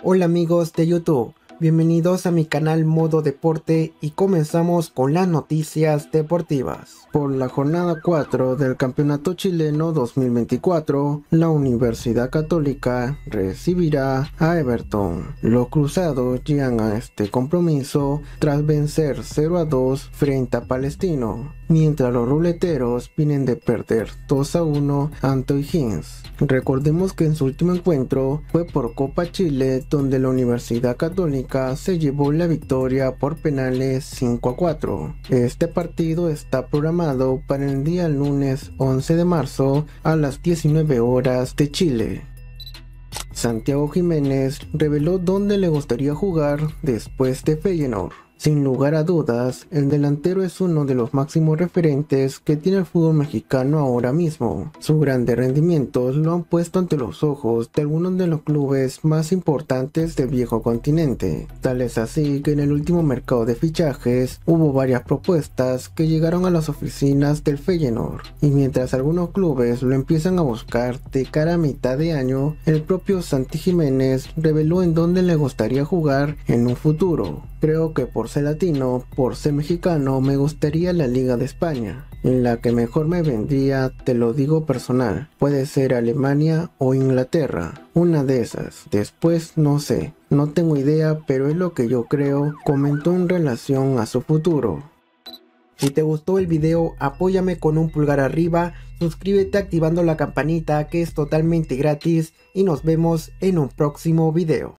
Hola amigos de YouTube, bienvenidos a mi canal Modo Deporte y comenzamos con las noticias deportivas. Por la jornada 4 del Campeonato Chileno 2024, la Universidad Católica recibirá a Everton. Los cruzados llegan a este compromiso tras vencer 0-2 frente a Palestino, mientras los ruleteros vienen de perder 2-1 ante O'Higgins. Recordemos que en su último encuentro fue por Copa Chile, donde la Universidad Católica se llevó la victoria por penales 5-4. Este partido está programado para el día lunes 11 de marzo a las 19 horas de Chile. Santiago Jiménez reveló dónde le gustaría jugar después de Feyenoord. Sin lugar a dudas, el delantero es uno de los máximos referentes que tiene el fútbol mexicano ahora mismo. Sus grandes rendimientos lo han puesto ante los ojos de algunos de los clubes más importantes del viejo continente. Tal es así que en el último mercado de fichajes hubo varias propuestas que llegaron a las oficinas del Feyenoord, y mientras algunos clubes lo empiezan a buscar de cara a mitad de año, el propio Santi Jiménez reveló en dónde le gustaría jugar en un futuro. Creo que por ser latino, por ser mexicano, me gustaría la Liga de España. En la que mejor me vendría, te lo digo personal, puede ser Alemania o Inglaterra, una de esas. Después no sé, no tengo idea, pero es lo que yo creo, comentó en relación a su futuro. Si te gustó el video, apóyame con un pulgar arriba, suscríbete activando la campanita que es totalmente gratis y nos vemos en un próximo video.